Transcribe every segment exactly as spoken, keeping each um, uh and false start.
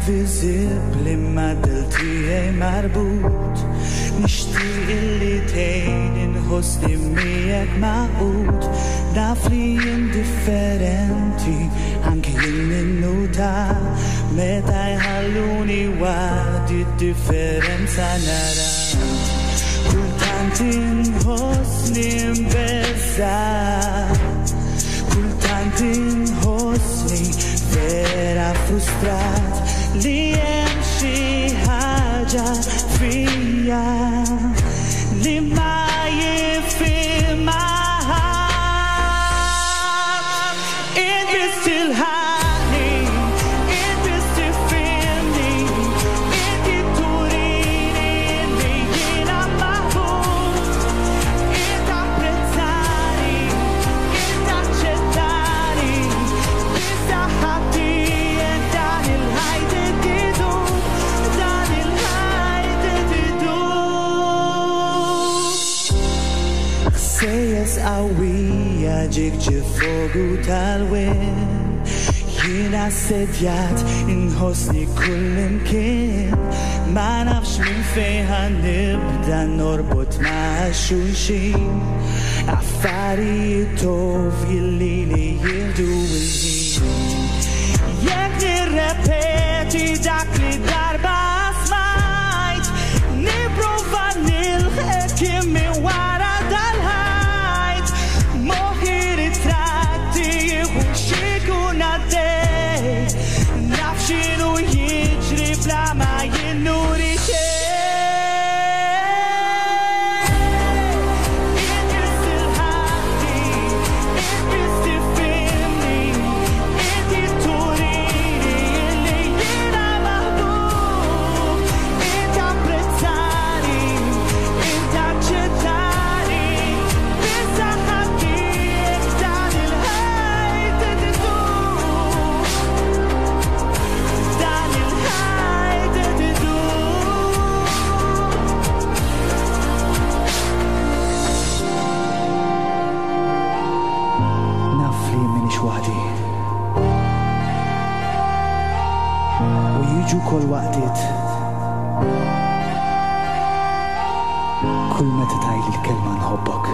invisibbli ma dil tiegħi marbut nixtieq illi tgħin inħossni miegħek maqut naf li indifferenti anke jien minnuta meta jħalluni waħdi d-differenza nara kultant inħossni mbeżżat kultant inħossni vera frustrat li hemm xi ħaġa fija li ma jifhimha inti stilħaqni inti stifhimni inti turini li jiena maħbub inti apprezzani inti aċċettani issa ħaddi dan il-ħajt iddidu dan il-ħajt iddidu ħsejjes qawwija ġik ġifogu tal-wen jiena assedjat inħossni kullimkien ma nafx minn fejn ħanibda norbot ma' xulxin affarijiet ovvji li li jieħdu l-ħin jekk nirrepeti dak li darba smajt nipprova nilħaq minn wara dal-ħajt moħħi ritratti jieħu x'ikun għaddej naf x'inhu jiġri bla ma jinnuri inti stilħaqni inti stifhimni inti turini li jiena maħbub inti apprezzani inti aċċettani issa ħaddiek dan il-ħajt iddidu dan il-ħajt iddidu naf li minix waħdi u jiġu kol waqtiet kull meta tgħidli l-kelma nħobbok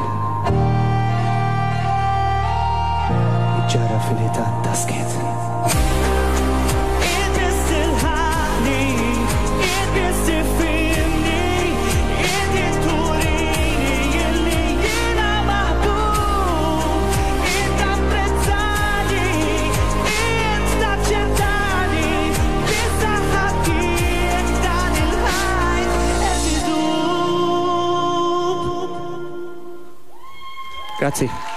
iġġara fil-ħitan ta' skiet inti stilħaqni inti stifhimni inti turini li jiena maħbub inti apprezzani inti taċċettani issa ħaddiek dan il-ħajt qed idub. Grazzi.